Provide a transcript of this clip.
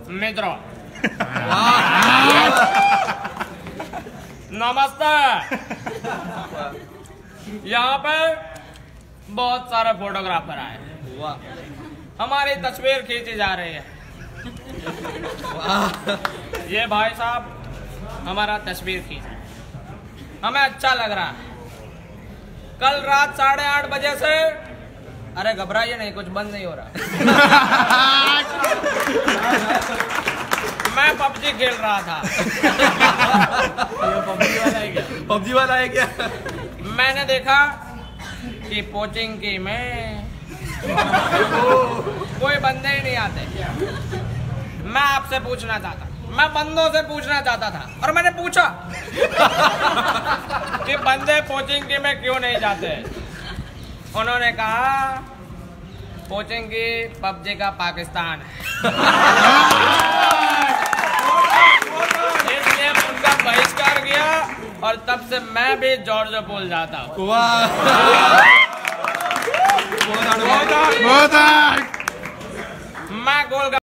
मित्रों नमस्ते। यहाँ पे बहुत सारे फोटोग्राफर आए, हमारी तस्वीर खींची जा रही है। ये भाई साहब हमारा तस्वीर खींचा, हमें अच्छा लग रहा है। कल रात 8:30 बजे से, अरे घबराइए नहीं, कुछ बंद नहीं हो रहा। मैं पबजी खेल रहा था। पबजी वाला है क्या? मैंने देखा कि कोचिंग की में कोई बंदे ही नहीं आते। मैं आपसे पूछना चाहता, मैं बंदों से पूछना चाहता था, और मैंने पूछा कि बंदे कोचिंग की में क्यों नहीं जाते। उन्होंने कहा कोचिंग की पबजी का पाकिस्तान है, इसलिए उनका बहिष्कार किया, और तब से मैं भी जॉर्ज पोल जाता हूँ। मैं गोल